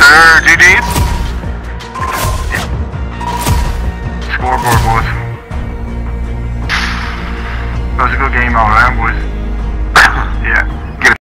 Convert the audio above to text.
sir. GG's. Scoreboard, boys. That was a good game all around, boys. Yeah.